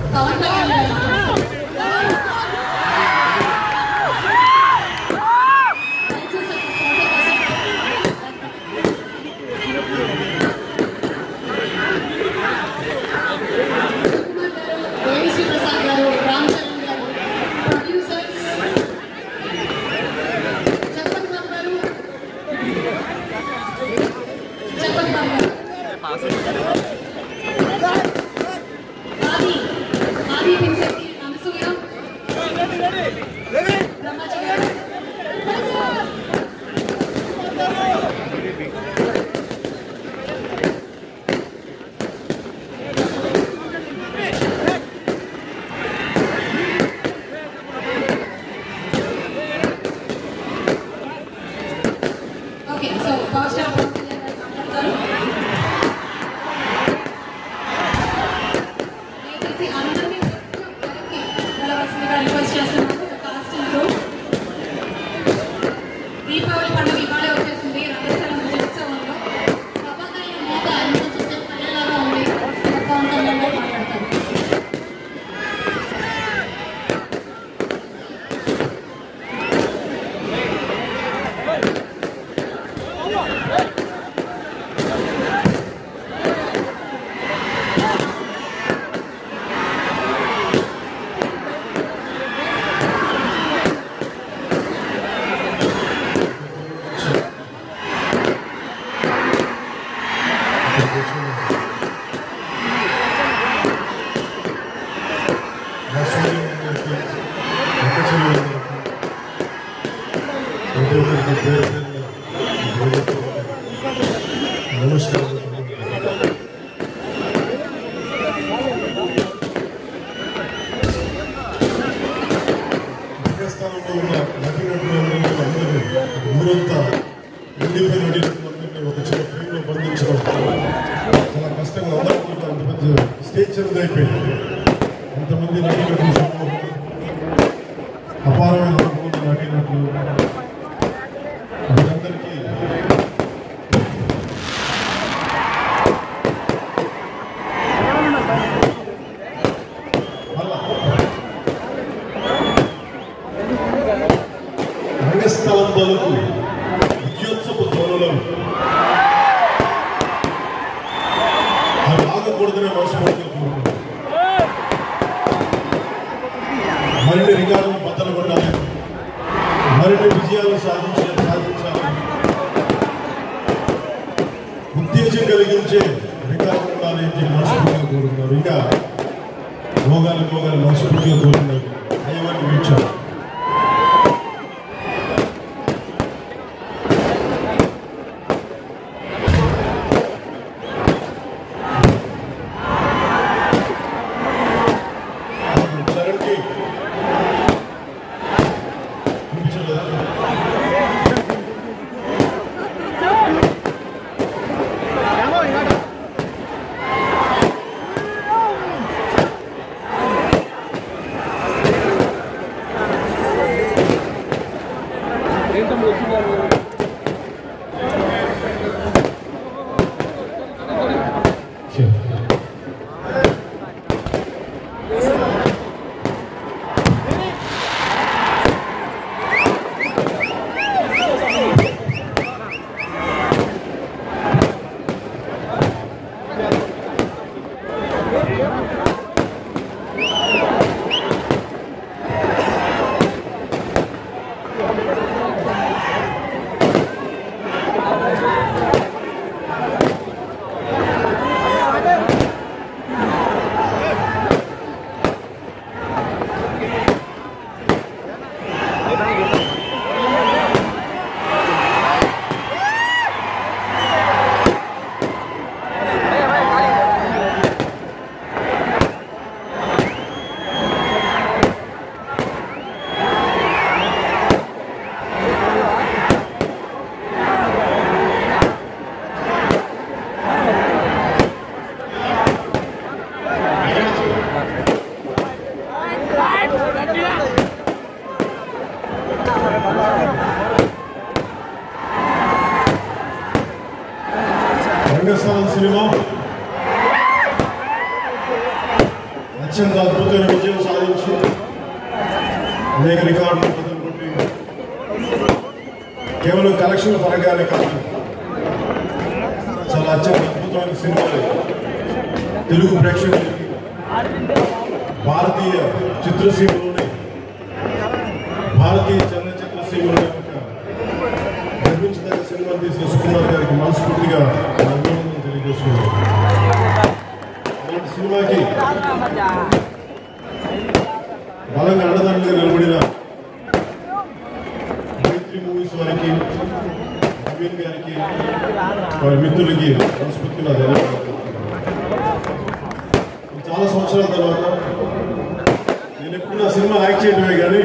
Pawan Kalyan. Aadhi, Pinisetty, Anasuya. Okay, so Pawan Kalyan request చేస్తున్నాను. Casting Deepavali పండుగ ఇవాళే వచ్చేసింది. రంగస్థలం విజయోత్సవంలో పవన్ మోత ఎంత చూసే పల్లెలాగా ఉంది. పవన్ కళ్యాణ్ గారు మాట్లాడతారు. ఊరంతా ఎండిపోయిన నటులందరినీ ఒక చిన్న ఫ్రేమ్లో బంధించడం చాలా కష్టంగా అందరికీ అంత పెద్ద స్టేజ్ చిన్నది అయిపోయింది. ఎంతమంది నటీనటులు అపారమైన నటీనటులు వీరందరికీ రంగస్థలం పలుకు విజయోత్సవ ధ్వనులు అవి ఆగకూడదనే మనస్ఫూర్తిగా కోరుకుంటున్నాను. మరిన్ని రికార్డులు బద్దలు కొట్టాలి, మరిన్ని విజయాలు సాధించాలి, ఉత్తేజం కలిగించే రికార్డులు ఉండాలి అని మనస్ఫూర్తిగా కోరుకున్నారు. ఇంకా భోగాలు మనస్ఫూర్తిగా కోరుకున్నారు. దైవాన్ని వీక్షాలి. రంగస్థలం సినిమా అత్యంత అద్భుతమైన విజయం సాధించి అనేక రికార్డులు కొట్టి కేవలం కలెక్షన్ పరంగానే కాదు, చాలా అత్యంత అద్భుతమైన సినిమాలు తెలుగు ప్రేక్షకులకి భారతీయ చిత్రసీమలోనే భారతీయ చలనచిత్ర సీమలోనే నిర్మించదగ్గ సినిమాలు తీసిన సుకుమార్ గారికి మనస్ఫూర్తిగా అభినందనలు తెలియజేసుకున్నాను. అలాంటి సినిమాకి బలంగా అండదండగా నిలబడిన మైత్రి మూవీస్ వారికి, నవీన్ గారికి, వారి మిత్రులకి మనస్ఫూర్తిగా ధన్యవాదాలు. చాలా సంవత్సరాల తర్వాత నేను ఎప్పుడు నా సినిమా యాక్ట్ చేయడమే కానీ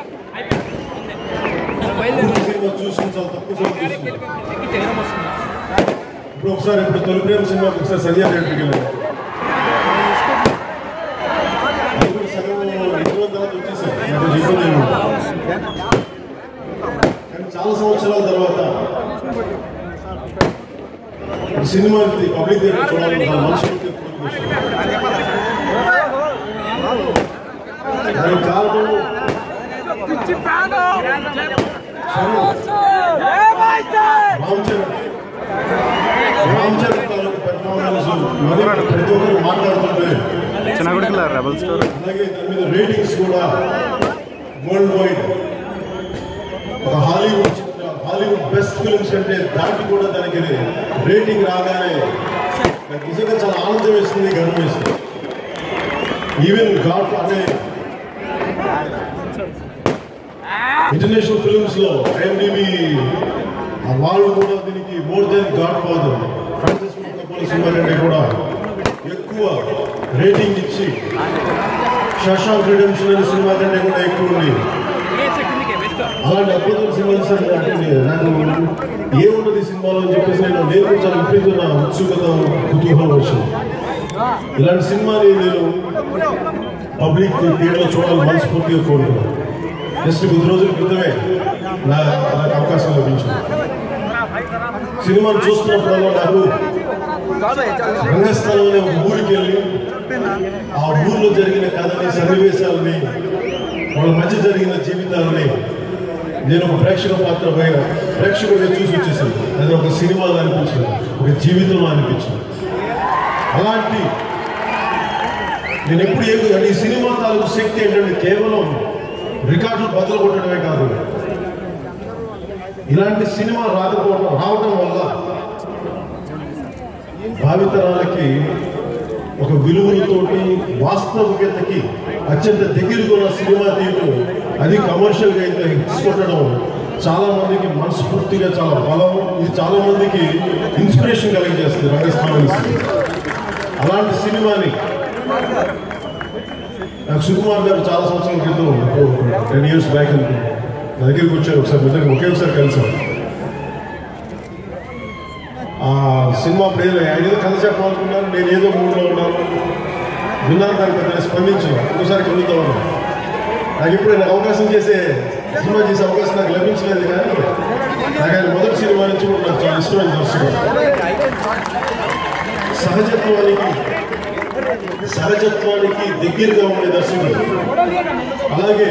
సినిమా చూసిన చాలా తక్కువ సార్లు చూస్తున్నాను. ఇప్పుడు తొలి ప్రేమ సినిమాకి ఒకసారి సంజయ్ థియేటర్కి వెళ్ళాను. అది కూడా సగం ఇంట్లో తర్వాత వచ్చేసాను. కానీ చాలా సంవత్సరాల తర్వాత సినిమా పబ్లిక్ థియేటర్ చూడాలని మనస్ఫూర్తిగా దానికి కారణం రామ్ చరణ్ తాలూకు పెర్ఫార్మెన్స్ ప్రతి ఒక్కరు మాట్లాడుతుంటే, అలాగే దాని మీద రేటింగ్స్ కూడా వరల్డ్ వైడ్ ఒక హాలీవుడ్ బెస్ట్ ఫిల్మ్స్ కంటే దాటి కూడా దానికి రేటింగ్ రాగానే నిజంగా చాలా ఆనందం వేస్తుంది, గర్వం వేస్తుంది. ఈవెన్ గాడ్ అంటే ఇంటర్నేషనల్ ఫిల్మ్స్ లో IMDb వాళ్ళు కూడా దీనికి more than Godfather Francis Ford Coppola సినిమా కంటే కూడా ఎక్కువ రేటింగ్ ఇచ్చి షాషాంక్ రిడెంప్షన్ అనే సినిమా కంటే కూడా ఎక్కువ ఉంది. అలాంటి అద్భుతమైన సినిమాలు సార్ అంటే నాకు ఏమున్నది సినిమాలో అని చెప్పేసి నేను కూడా చాలా విపరీతమైన ఉత్సుకత, కుతూహలం వచ్చింది. ఇలాంటి సినిమాని నేను పబ్లిక్ థియేటర్లో చూడాలని మనస్ఫూర్తిగా కోరుకున్నాను. జస్ట్ కొద్ది రోజుల క్రితమే నాకు అవకాశం లభించింది. సినిమాను చూస్తున్నప్పుడల్లా నాకు రంగస్థలం అనే ఒక ఊరికి వెళ్ళి ఆ ఊర్లో జరిగిన కథని, సన్నివేశాలని, వాళ్ళ మధ్య జరిగిన జీవితాలని నేను ఒక ప్రేక్షకుడిగా చూసి వచ్చేసాను. అది ఒక సినిమాలో అనిపించింది, ఒక జీవితంలో అనిపించింది. అలాంటి నేను ఎప్పుడు ఈ సినిమా తాలూకు శక్తి ఏంటంటే కేవలం రికార్డులు బదులు కొట్టడమే కాదు, ఇలాంటి సినిమా రావటం వల్ల భావితరాలకి ఒక విలువలతోటి వాస్తవికతకి అత్యంత దగ్గరగా ఉన్న సినిమా తీయటం, అది కమర్షియల్గా అయితే హిట్స్ కొట్టడం చాలా మందికి మనస్ఫూర్తిగా చాలా బలం, ఇది చాలా మందికి ఇన్స్పిరేషన్ కలిగజేస్తుంది రంగస్థలం. అలాంటి సినిమాని నాకు సుకుమార్ గారు చాలా సంవత్సరాల క్రితం 10 years బ్యాక్ అనుకుంటున్నాను నా దగ్గరికి వచ్చారు. ఒకసారి ఒకేసారి కలిసాం. ఆ సినిమా అప్పుడు ఏదో కథ చెప్పాలనుకున్నాను, నేను ఏదో మూడ్లో ఉన్నాను, విన్నాను, దానికి పెద్ద స్పందించాను. ఇంకోసారి కలుగుతా ఉన్నాను. నాకు ఎప్పుడు నాకు అవకాశం సినిమా చేసే అవకాశం నాకు లభించలేదు. కానీ నాకు ఆయన మొదటి సినిమా నుంచి కూడా నాకు చాలా ఇష్టమైన దర్శకుడు. సహజత్వానికి దగ్గరగా ఉండే దర్శకుడు, అలాగే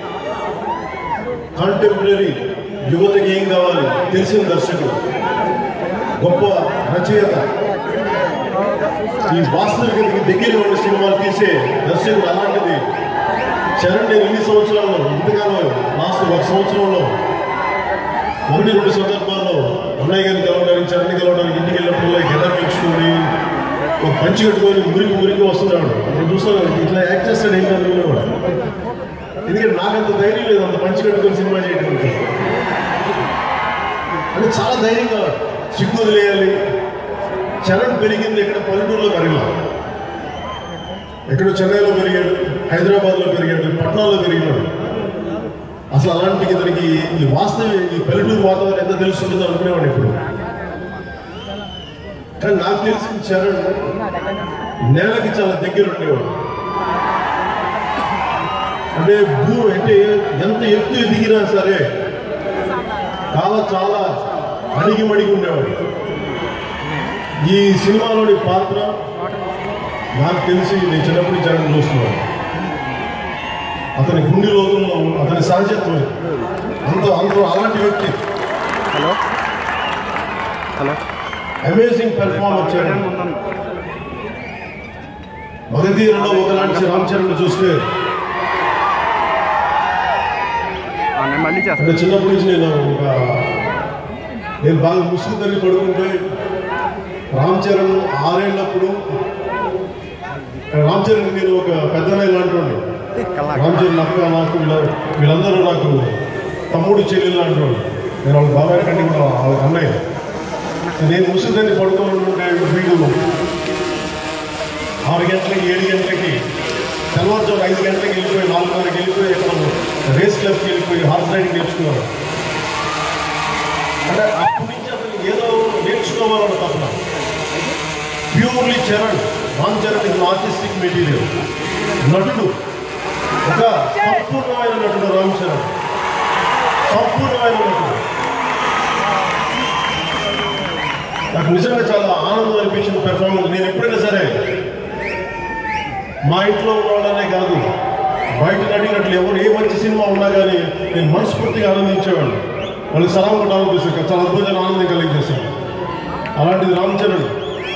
కాంటెంపరీ యువతకి ఏం కావాలి తెలిసిన దర్శకుడు, గొప్ప రచయిత, ఈ వాస్తవికతకి దగ్గరగా ఉండే సినిమాలు తీసే దర్శకుడు. అలాంటిది చరణ్ నేను ఇన్ని సంవత్సరాల్లో, ఇంతకాలం లాస్ట్ 1 సంవత్సరంలో 1-2 సందర్భాల్లో అన్నయ్య గారిని కలవడానికి, చరణ్ కలవడానికి ఇంటికి వెళ్ళినప్పుడు గెటప్ పెంచుకొని ఒక పంచి కట్టుకొని మురికి వస్తున్నాడు. నేను చూస్తాను ఇట్లా యాక్ట్ చేస్తాడు ఏంటని కూడా. ఎందుకంటే నాకంత ధైర్యం లేదు అంత పంచి కట్టుకొని సినిమా చేయడం అంటే. చాలా ధైర్యంగా సిగ్గు వదిలేయాలి. చరణ్ పెరిగింది ఎక్కడ పల్లెటూరులో పెరగల, ఎక్కడో చెన్నైలో పెరిగాడు, హైదరాబాద్లో పెరిగాడు, పట్నాల్లో పెరిగినాడు. అసలు అలాంటి ఇతనికి ఈ పల్లెటూరు వాతావరణం ఎంత తెలుస్తుంటుందో అనుకునేవాడు ఇప్పుడు. కానీ నాకు తెలిసిన చరణ్ నేలకి చాలా దగ్గర ఉండేవాడు. అంటే ఎంత ఎత్తు ఎదిగినా సరే చాలా అణిగిమణిగి ఉండేవాడు. ఈ సినిమాలోని పాత్ర నాకు తెలిసి నేను చిన్నప్పుడు జగన్ చూస్తున్నాను. అతని గుండె లోతుల్లో అతని సహజత్వం అంత అలాంటి వ్యక్తి. హలో హలో అమేజింగ్ పెర్ఫార్మర్ చేయడం. మగధీరలో ఒకలాంటి రామ్ చరణ్ చూస్తే అంటే చిన్నప్పటి నుంచి నేను బాగా ముసుగు తల్లి పడుకుంటే రామ్ చరణ్ 6 ఏళ్ళప్పుడు రామ్ చరణ్ నేను ఒక పెద్దనే లాంటి రామ్ చరణ్ అక్క నాకు వీళ్ళందరూ నాకు తమ్ముడు చెల్లెలు లాంటి వాళ్ళు. నేను వాళ్ళ బాబాయ్ కంటే కూడా వాళ్ళ అన్నయ్య. నేను ముసుగు తల్లి పడుకోవాలంటే వీడు 6 గంటలకి 7 గంటలకి తెల్లవారుజాము 5 గంటలకి వెళ్ళిపోయి 4:30కి వెళ్ళిపోయి ఎక్కడ రేస్ క్లబ్కి వెళ్ళిపోయి హార్స్ రైడింగ్ నేర్చుకున్నాను. అంటే అప్పటి నుంచి అసలు ఏదో నేర్చుకోవాలన్న తప్పన purely Charan. Ram Charan is artistic material. నటుడు, ఒక సంపూర్ణమైన నటుడు రామ్ చరణ్, సంపూర్ణమైన నటుడు. నాకు నిజంగా చాలా ఆనందం అనిపించిన పెర్ఫార్మెన్స్. నేను ఎప్పుడైనా సరే మా ఇంట్లో ఉన్నవాళ్ళనే కాదు, బయట నటినట్లు ఎవరు ఏ మంచి సినిమా ఉన్నా కానీ నేను మనస్ఫూర్తిగా ఆనందించేవాడు. వాళ్ళకి సలాం కొట్టాలనిపిస్తుంది, చాలా అద్భుతమైన ఆనందం కలిగించేశాను. అలాంటిది రామ్ చరణ్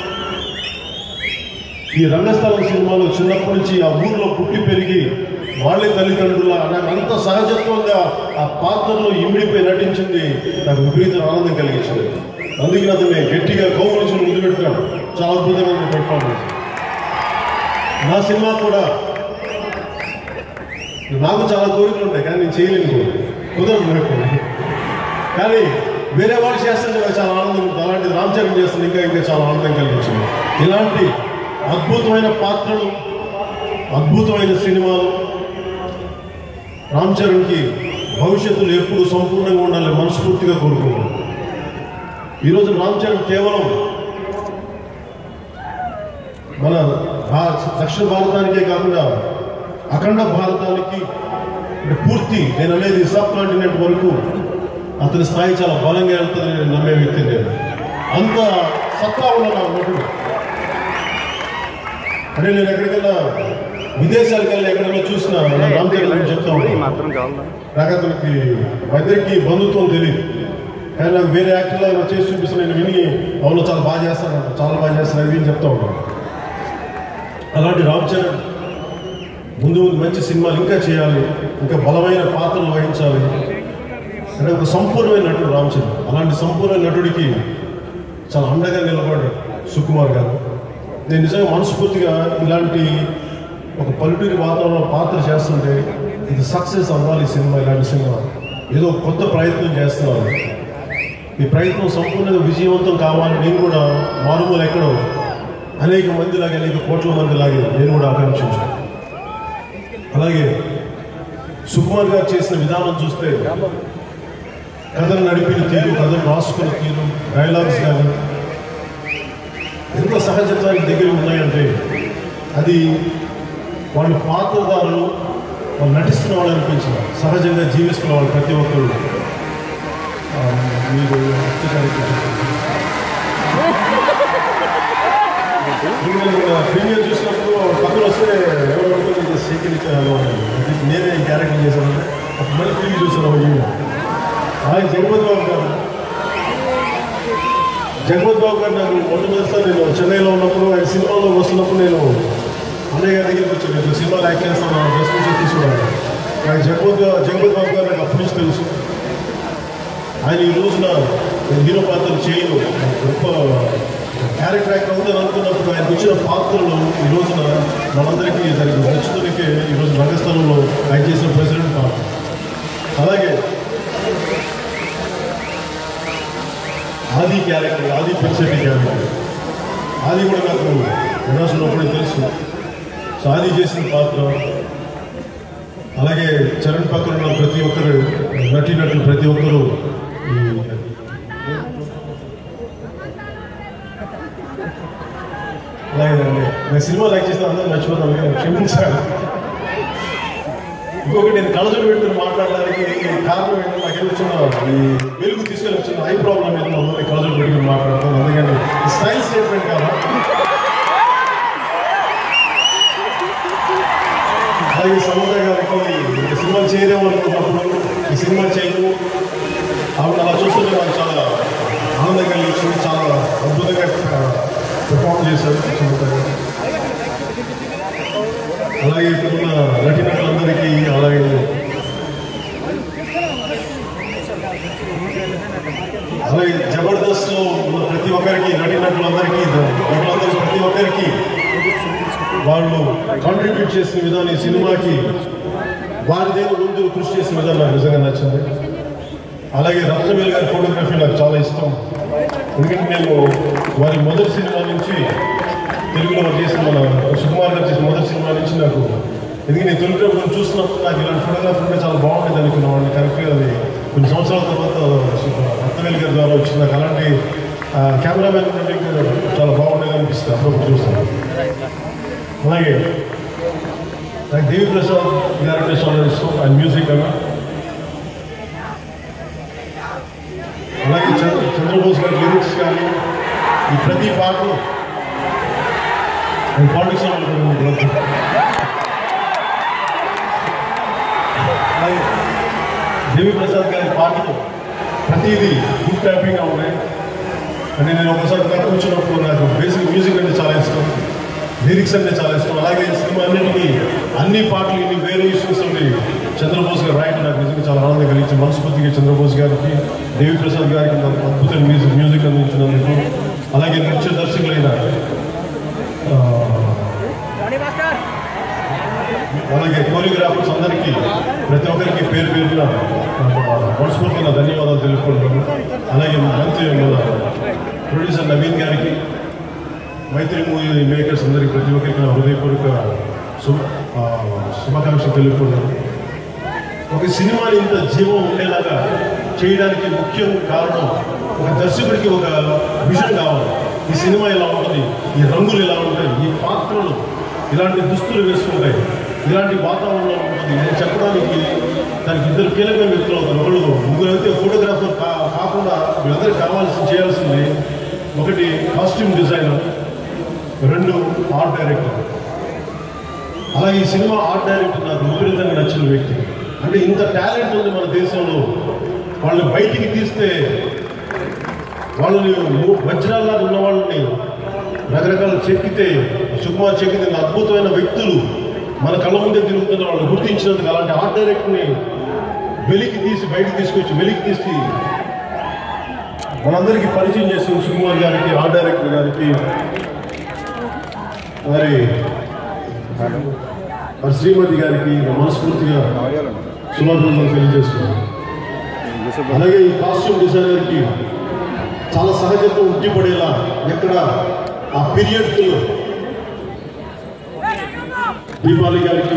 ఈ రంగస్థలం సినిమాలో చిన్నప్పటి నుంచి ఆ ఊర్లో పుట్టి పెరిగి వాళ్ళే తల్లిదండ్రుల నాకు అంత సహజత్వంగా ఆ పాత్రలో ఇమిడిపోయి నటించింది నాకు విపరీత ఆనందం కలిగించింది. అందుకే అతన్ని గట్టిగా కౌగులించి ముందు పెట్టుకున్నాను. చాలా అద్భుతమైన పెర్ఫార్మెన్స్. నా సినిమా కూడా నాకు చాలా కోరికలు ఉంటాయి కానీ నేను చేయలేను, కుదరదు. కానీ వేరే వాళ్ళు చేస్తుంటే నాకు చాలా ఆనందం ఉంటుంది. అలాంటి రామ్ చరణ్ చేస్తుంది ఇంకా చాలా ఆనందం కలిగించింది. ఇలాంటి అద్భుతమైన పాత్రలు, అద్భుతమైన సినిమాలు రామ్ చరణ్కి భవిష్యత్తులో ఎప్పుడు సంపూర్ణంగా ఉండాలని మనస్ఫూర్తిగా కోరుకుంటున్నాను. ఈరోజు రామ్ చరణ్ కేవలం మన దక్షిణ భారతానికే కాకుండా అఖండ భారతానికి పూర్తి నేను అనేది సబ్ కాంటినెంట్ వరకు అతని స్థాయి చాలా బలంగా వెళ్తుందని నేను నమ్మే వ్యక్తి. నేను అంత సత్తా ఉన్న నటుడు. అంటే నేను ఎక్కడికైనా విదేశాలకు వెళ్ళి ఎక్కడైనా చూసినా రామ్ చరణ్ గురించి చెప్తా ఉంటాను. నాకు అతనికి ఇద్దరికి బంధుత్వం తెలియదు కానీ నాకు వేరే యాక్టర్లో ఆయన చేసి చూపిస్తాను. నేను విని అవును చాలా బాగా చేస్తాను, చాలా బాగా చేస్తాను అది చెప్తా ఉంటాను. అలాంటి రామ్ చరణ్ ముందు మంచి సినిమాలు ఇంకా చేయాలి, ఇంకా బలమైన పాత్రలు వహించాలి. అంటే ఒక సంపూర్ణమైన నటుడు రామ్ చరణ్. అలాంటి సంపూర్ణ నటుడికి చాలా అండగా నిలబడ్డాడు సుకుమార్ గారు. నేను నిజంగా మనస్ఫూర్తిగా ఇలాంటి ఒక పల్లెటూరి వాతావరణంలో పాత్ర చేస్తుంటే ఇది సక్సెస్ అవ్వాలి సినిమా. ఇలాంటి సినిమా ఏదో కొత్త ప్రయత్నం చేస్తున్నాను. ఈ ప్రయత్నం సంపూర్ణంగా విజయవంతం కావాలి. నేను కూడా మారుమూల ఎక్కడో అనేక మందిలాగే అనేక కోట్ల మందిలాగే నేను కూడా ఆకాంక్షించాను. అలాగే సుకుమార్ గారు చేసిన విధానం చూస్తే కథలు నడిపిన తీరు, కథలు రాసుకున్న తీరు, డైలాగ్స్ కానీ ఎంత సహజత్వానికి దగ్గర ఉన్నాయంటే అది వాళ్ళు పాత్రదారులు, వాళ్ళు నటిస్తున్న వాళ్ళు అనిపించిన సహజంగా జీవిస్తున్న వాళ్ళు ప్రతి ఒక్కరు. మీరు ప్రీమియర్ చూసినప్పుడు పక్కన వస్తే ఎవరు అనుకుంటే స్వీకరించాను నేనే క్యారెక్టర్ చేశాను. అప్పుడు మళ్ళీ ప్రీమియర్ చూసాను. ఆయన జగపతి బాబు గారు నాకు మొట్టమొదటిసారి నేను చెన్నైలో ఉన్నప్పుడు ఆయన సినిమాలో వస్తున్నప్పుడు నేను అన్నయ్య గారి దగ్గరికి వచ్చాను. నేను సినిమాలో యాక్ట్ చేస్తాను డ్రెస్ నుంచి తీసుకున్నాను. ఆయన జగపతి బాబు గారు నాకు అప్పటి నుంచి తెలుసు. ఆయన ఈ రోజున హీరో పాత్రలు చేయను గొప్ప క్యారెక్టర్ యాక్టర్ అవుతుంది అనుకున్నప్పుడు ఆయనకు వచ్చిన పాత్రలు ఈ రోజున మనందరికీ దానికి నచ్చుతునికే ఈరోజు రంగస్థలంలో ఆయన చేసిన ప్రెసిడెంట్ పాత్ర. అలాగే ఆది క్యారెక్టర్, ఆది పినిసెట్టి క్యారెక్టర్, ఆది కూడా నాకు వినాశంలో కూడా తెలుసు. సో ఆది చేసిన పాత్ర. అలాగే చరణ్ పక్కన ఉన్న ప్రతి ఒక్కరు నటినట్లు ప్రతి ఒక్కరు అలాగే నేను సినిమా లైక్ చేసిన అందరూ మర్చిపోతాను కానీ క్షమించాలి. ఇంకొకటి నేను కళ్ళజోడు పెట్టుకుని మాట్లాడడానికి కారణం ఏంటంటే నాకు వచ్చిన ఈ వెలుగు తీసుకొని వచ్చిన ఐ ప్రాబ్లం ఏదైనా ఉందో కళ్ళజోడు పెట్టుకుని మాట్లాడతాను. అందుకని స్టైల్ స్టేట్మెంట్ కాదా పర్ఫామ్ చేశారు. అలాగే ఇక్కడున్న నటీనటులందరికీ, అలాగే జబర్దస్త్లో ఉన్న ప్రతి ఒక్కరికి, నటీనటులందరికీ, ప్రతి ఒక్కరికి వాళ్ళు కాంట్రిబ్యూట్ చేసిన విధానం, ఈ సినిమాకి వారిదైన ముందు కృషి చేసిన విధానం నాకు నిజంగా నచ్చింది. అలాగే రత్నవేల్ గారి ఫోటోగ్రఫీ నాకు చాలా ఇష్టం. ఎందుకంటే నేను వారి మొదటి సినిమా నుంచి, తెలుగులో వారు చేసిన మన సుకుమార్ గారు చేసిన మొదటి సినిమా నుంచి నాకు, ఎందుకంటే నేను తెలుగులో చూసినప్పుడు నాకు ఇలాంటి ఫోటోగ్రఫీ ఉంటే చాలా బాగుంటుంది అనుకున్నాను. కరెక్ట్గా అది కొన్ని సంవత్సరాల తర్వాత రత్నవేల్ గారి ద్వారా వచ్చింది. నాకు అలాంటి కెమెరామెన్ ఉంటే చాలా బాగుండేది అనిపిస్తుంది అప్పుడప్పుడు చూస్తాను. అలాగే నాకు దేవి ప్రసాద్ గారి చాలా ఇష్టం, ఆయన మ్యూజిక్ అన్న. అలాగే చంద్రబోస్ గారి లిరిక్స్ కానీ, ఈ ప్రతి పాటలు పాలిటిక్స్ అలాగే దేవి ప్రసాద్ గారి పాటలు ప్రతిదీ గుడ్ ట్యాపింగ్గా ఉన్నాయి. అంటే నేను ఒకసారి నాకు కూర్చున్నప్పుడు నాకు బేసిక్ మ్యూజిక్ అంటే చాలా ఇష్టం, లిరిక్స్ అంటే చాలా ఇష్టం. అలాగే సినిమా అన్నింటినీ అన్ని పాటలు ఇన్ని వేరియేషన్స్ ఉండి చంద్రబోస్ గారు రాయటం నాకు నిజంగా చాలా ఆనందం కలిగించింది. మనస్ఫూర్తిగా చంద్రబోస్ గారికి, దేవి ప్రసాద్ గారికి అద్భుతమైన మ్యూజిక్ అందించినందుకు, అలాగే నృత్య దర్శకులైన అలాగే కోరియోగ్రాఫర్స్ అందరికీ, ప్రతి ఒక్కరికి పేరు పేరున మనస్ఫూర్తిగా ధన్యవాదాలు తెలుపుకుంటున్నాను. అలాగే మంత్రి ప్రొడ్యూసర్ నవీన్ గారికి, మైత్రి మూవీ మేకర్స్ అందరికీ, ప్రతి ఒక్కరికి నా హృదయపూర్వక శుభాకాంక్షలు తెలుపుకుంటున్నాను. ఒక సినిమాని ఇంత జీవం ఉండేలాగా చేయడానికి ముఖ్యం కారణం, ఒక దర్శకుడికి ఒక విజన్ కావాలి. ఈ సినిమా ఇలా ఉంటుంది, ఈ రంగులు ఇలా ఉంటాయి, ఈ పాత్రలు ఇలాంటి దుస్తులు వేసుకుంటాయి, ఇలాంటి వాతావరణంలో ఉంటుంది. నేను చెప్పడానికి దానికి ఇద్దరు కీలకమైన వ్యక్తులు అవుతారు. ఒకళ్ళు ముగ్గురు అయితే ఫోటోగ్రాఫర్ కాకుండా వీళ్ళందరికీ చేయాల్సింది, ఒకటి కాస్ట్యూమ్ డిజైనర్, రెండు ఆర్ట్ డైరెక్టర్. అలాగే ఈ సినిమా ఆర్ట్ డైరెక్టర్ నాకు విపరీతంగా నచ్చిన వ్యక్తి. అంటే ఇంత టాలెంట్ ఉంది మన దేశంలో, వాళ్ళని బయటికి తీస్తే వాళ్ళని వజ్రాల్లాగా ఉన్న వాళ్ళని రకరకాల చెక్కితే, సుకుమార్ చెక్కితే అద్భుతమైన వ్యక్తులు మన కళ్ళ ముందే తిరుగుతున్న వాళ్ళని గుర్తించినందుకు అలాంటి ఆర్ట్ డైరెక్టర్ని బయటికి తీసి మనందరికీ పరిచయం చేస్తుంది సుకుమార్ గారికి, ఆర్ట్ డైరెక్టర్ గారికి, మరి శ్రీమతి గారికి మనస్ఫూర్తిగా శుభాకాంక్షలు తెలియజేస్తున్నాను. అలాగే ఈ కాస్ట్యూమ్ డిజైనర్కి చాలా సహజత్వం ఉట్టిపడేలా, ఎక్కడ ఆ పీరియడ్ దీపాలి గారికి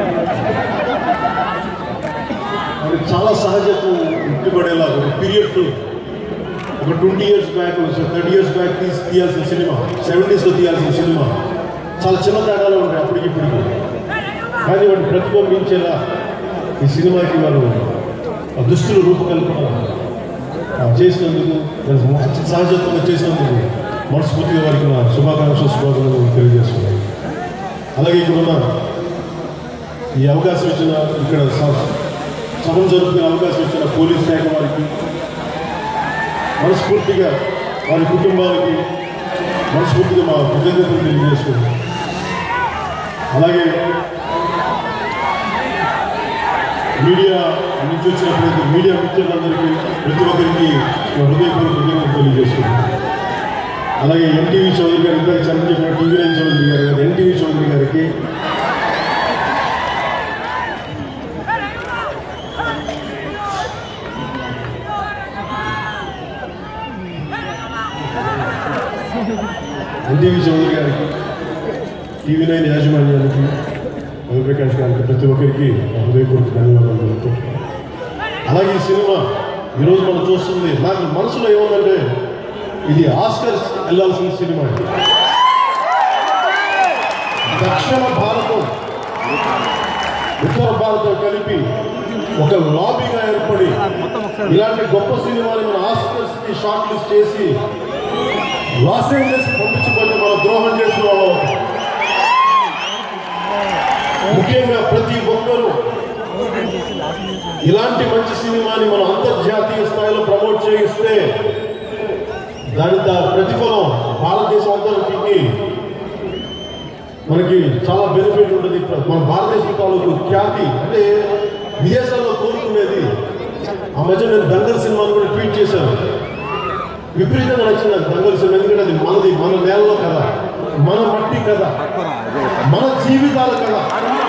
చాలా సహజత్వం ఉట్టిపడేలా, ఒక పీరియడ్ ఒక 20 years బ్యాక్, 30 years బ్యాక్ తీయాల్సిన సినిమా, 70s తీయాల్సిన సినిమా చాలా చిన్న తేడాలో ఉంటాయి అప్పటికిప్పటికి. కానీ వాటిని ప్రతిబింబించేలా ఈ సినిమాకి వారు దుస్తులు రూపకల్పన చేసినందుకు, సహజత్వంగా చేసినందుకు మనస్ఫూర్తిగా వారికి నా శుభాకాంక్షలు తెలియజేస్తున్నాను. అలాగే ఇక్కడున్న ఈ అవకాశం ఇచ్చిన, ఇక్కడ సభను జరుపుకునే అవకాశం ఇచ్చిన పోలీస్ శాఖ వారికి, మనస్ఫూర్తిగా వారి కుటుంబాలకి మనస్ఫూర్తిగా మా కృతజ్ఞతలు తెలియజేస్తున్నాం. అలాగే మీడియా నుంచి వచ్చినప్పుడు మీడియా మిత్రులందరికీ, ప్రతి ఒక్కరికి హృదయపూర్వక కృతజ్ఞతలు తెలియజేస్తున్నాం. అలాగే ఎన్టీవీ చౌదరి గారు, ఇంకా చెప్పిన టీవీ9 చౌదరి గారు, ఎన్టీవీ చౌదరి గారికి, టీవీ9 యాజమాన్యానికి, ప్రకాష్ గారికి, ప్రతి ఒక్కరికి హృదయపూర్వక ధన్యవాదాలు తెలుపుతున్నాను. అలాగే ఈ సినిమా ఈరోజు మనం చూస్తుంది, నాకు మనసులో ఏముందంటే ఇది ఆస్కర్స్ వెళ్ళాల్సిన సినిమా. దక్షిణ భారతం ఉత్తర భారతం కలిపి ఒక లాబీగా ఏర్పడి ఇలాంటి గొప్ప సినిమాని మన ఆస్కర్స్కి షార్ట్ లిస్ట్ చేసి లాస్ ఏంజల్స్ పంపించబడి మన ద్రోహం చేసిన వాళ్ళు. ముఖ్యంగా ప్రతి ఒక్కరూ ఇలాంటి మంచి సినిమాని మనం అంతర్జాతీయ స్థాయిలో ప్రమోట్ చేయిస్తే దాని ప్రతిఫలం భారతదేశం అంతటికి మనకి చాలా బెనిఫిట్ ఉంటుంది. మన భారతదేశం తాలూకు ఖ్యాతి అంటే విదేశాల్లో కోరుకునేది. ఆ మధ్య నేను దంగల్ సినిమాను కూడా ట్వీట్ చేశాను. విపరీతంగా నచ్చింది నాకు దంగల్ సినిమా. ఎందుకంటే అది మనది, మన నేలలో కదా, మన మట్టి కదా, మన జీవితాల కదా.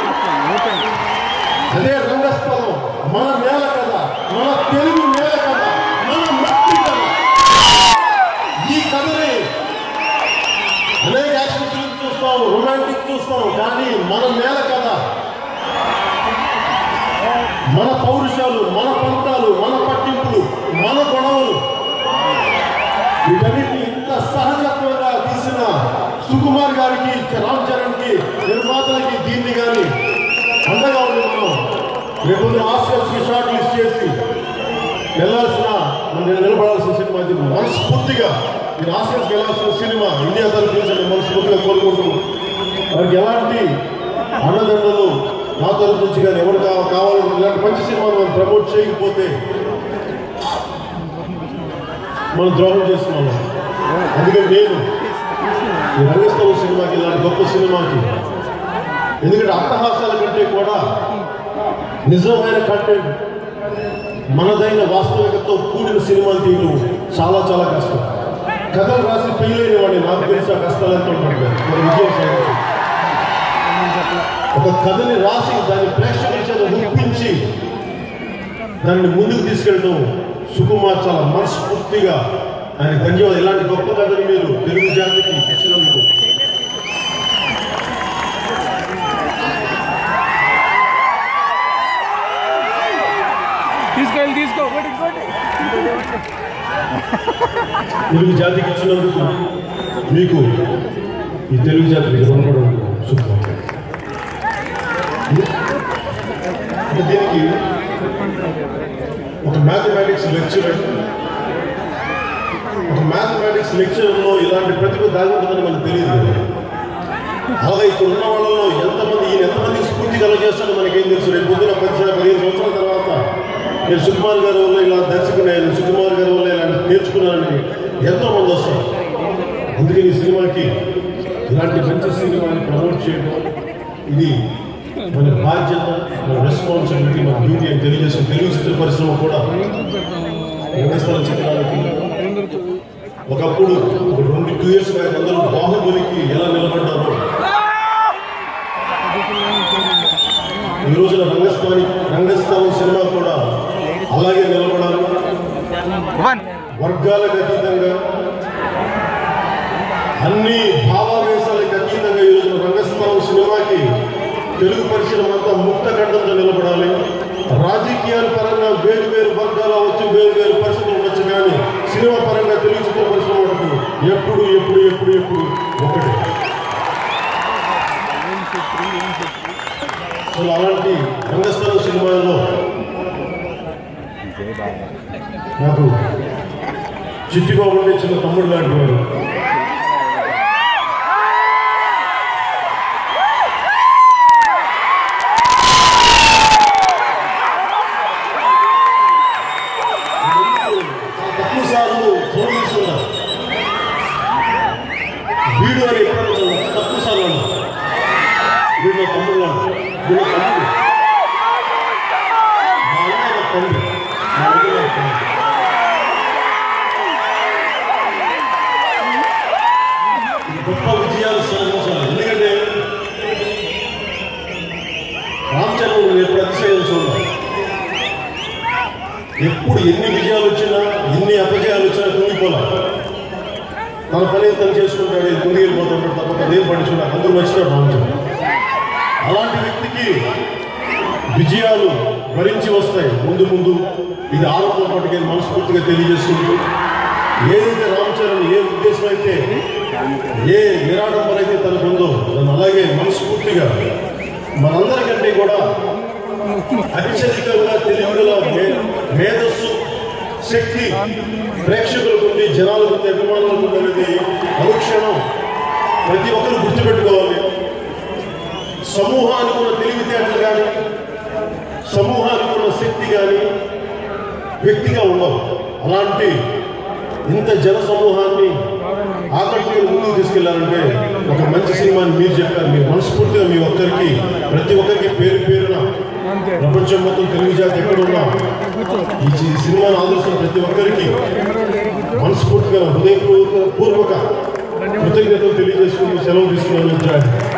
అదే రంగస్థలం మన నేల కదా, మన తెలుగు నేల కదా, మన మట్టి కదా. ఈ కథని అనేక యాక్షన్ ఫిల్మ్స్ చూస్తాం, రొమాంటిక్ చూస్తాం, కానీ మన నేల కదా, మన పౌరుషాలు, మన పంతాలు, మన పట్టింపులు, మన గొడవలు, వీటన్నిటిని ఇంత సహజత్వంగా తీసిన సుకుమార్ గారికి, రామ్ చరణ్కి, నిర్మాతలకి దీన్ని కానీ అండగా ఉంది. మనం రేపు ఆస్కర్స్కి షార్ట్ లిస్ట్ చేసి వెళ్ళాల్సిన, నిలబడాల్సిన సినిమా ఇది. మనస్ఫూర్తిగా నేను ఆస్కర్స్కి వెళ్ళాల్సిన సినిమా ఇండియా తరఫు నుంచి మనస్ఫూర్తిగా కోరుకుంటున్నాను. వారికి ఎలాంటి అన్నదండలు నా తరఫు నుంచి కానీ ఎవరు కావాలని ఇలాంటి మంచి సినిమాను మనం ప్రమోట్ చేయకపోతే మనం ద్రోహం చేస్తున్నాం. అందుకని నేను ఈ రంగస్థలం సినిమాకి, ఇలాంటి గొప్ప సినిమాకి, ఎందుకంటే అట్టహాసాల కంటే కూడా నిజమైన కంటెంట్, మనదైన వాస్తవికతతో కూడిన సినిమాలు తీయడం చాలా చాలా కష్టం. కథలు రాసి ఫెయిల్ అయిన వాడిని నాకు తెలిసి ఆ కష్టాలు ఎంత ఉంటుంది. విజయం సాధించి ఒక కథని రాసి దాన్ని ప్రేక్షకుల చేత ఒప్పించి దాన్ని ముందుకు తీసుకెళ్ళడం సుకుమార్ చాలా మనస్ఫూర్తిగా ఆయన ధన్యవాదాలు. ఇలాంటి గొప్ప కథని మీరు తెలుగు జాతికి ఇచ్చినందుకు. తెలుగు జాతికి ఇచ్చినందుకు మీకు ఈ తెలుగు జాతికి రుణపడి సుకుమార్. దీనికి ఒక మ్యాథమెటిక్స్ లెక్చరర్లో ఇలాంటి ప్రతిభ దాగి ఉంటుందని మనకు తెలియదు కదా. అలాగే ఇక్కడ ఉన్న వాళ్ళలో ఎంతమంది స్ఫూర్తి కలగజేస్తాడో మనకేం తెలుసు. రేపు పొద్దున 15 సంవత్సరాల తర్వాత నేను సుకుమార్ గారి వల్ల ఇలా దర్శకున్నాను, సుకుమార్ గారి వల్ల ఇలా నేర్చుకున్నానని ఎంతోమంది వస్తారు. అందుకని ఈ సినిమాకి ఇలాంటి మంచి సినిమాని ప్రమోట్ చేయడం ఇది మన బాధ్యత, మన రెస్పాన్సిబిలిటీ, మన డ్యూటీ అని తెలియజేసిన తెలుగు చిత్ర పరిశ్రమ కూడా రంగస్థలం చిత్రాలకి ఒకప్పుడు 2 years బ్యాక్ అందరూ బాహుబలికి ఎలా నిలబడ్డారో ఈ రోజున రంగస్థలం సినిమా కూడా అలాగే నిలబడాలి. వర్గాలకు అతీతంగా, అన్ని భావావేశాలకు అతీతంగా ఈ రోజున రంగస్థలం సినిమాకి తెలుగు పరిశ్రమ అంతా ముక్త కంఠంతో నిలబడాలి. రాజకీయాల పరంగా వేరు వర్గాల వచ్చి వేరు పరిస్థితులు ఉండొచ్చు, కానీ సినిమా పరంగా తెలుగు చిత్ర పరిశ్రమ వరకు ఎప్పుడు ఒకటి. అసలు అలాంటి రంగస్థలం సినిమాల్లో నాకు చిట్టిబాబు ఉండే చిన్న తమ్ముడు లాంటి వాడు. తక్కువ సార్లు ఫోన్ తీసుకున్నారు, వీడియో అని ఎప్పుడైనా తక్కువ సార్లు అన్నా. వీడు నా తమ్ముడు లాంటి, వీడు తమ్ముడు, మా అన్న తమ్ముడు, మా అన్న తమ్ముడు. గొప్ప విజయాలు సాధించాలి. ఎందుకంటే రామ్ చరణ్ ఎప్పుడు అతిశయం చూడాలి. ఎప్పుడు ఎన్ని విజయాలు వచ్చినా, ఎన్ని అపజయాలు వచ్చినా కుంగిపోలే. తన పని తను చేసుకుంటాడు, కుంగిపోతుంటాడు తప్ప తనేం పడించుకున్నాడు. అందరూ వచ్చినాడు రామ్ చరణ్. అలాంటి వ్యక్తికి విజయాలు భరించి వస్తాయి ముందు. ఇది ఆరోపణ పట్టుకే మనస్ఫూర్తిగా తెలియజేసుకుంటూ, ఏదైతే రామ్ చరణ్ ఏ ఉద్దేశం అయితే, ఏ నిరాడంబర అయితే తనకుందో దాన్ని అలాగే మనస్ఫూర్తిగా మనందరికంటే కూడా అత్యధికంగా తెలుగులో మేధస్సు, శక్తి ప్రేక్షకులకు ఉంది, జనాలకు ఉంది, అభిమానులకు ఉంది అనేది అనుక్షణం ప్రతి ఒక్కరు గుర్తుపెట్టుకోవాలి. సమూహానికి ఉన్న తెలివితేటలు కానీ, సమూహానికి ఉన్న శక్తి కానీ వ్యక్తిగా ఉండవు. అలాంటి ఇంత జన సమూహాన్ని ఆకట్టుకుని ముందుకు తీసుకెళ్లారంటే ఒక మంచి సినిమాని మీరు చెప్పారు. మీరు మనస్ఫూర్తిగా మీ ఒక్కరికి ప్రతి ఒక్కరికి పేరు పేరున ప్రపంచం మొత్తం తెలుగు జాతి ఎక్కడున్నా ఈ సినిమాను ఆదర్శం ప్రతి ఒక్కరికి మనస్ఫూర్తిగా హృదయపూర్వక కృతజ్ఞతలు తెలియజేసుకుని సెలవు తీసుకున్నాను.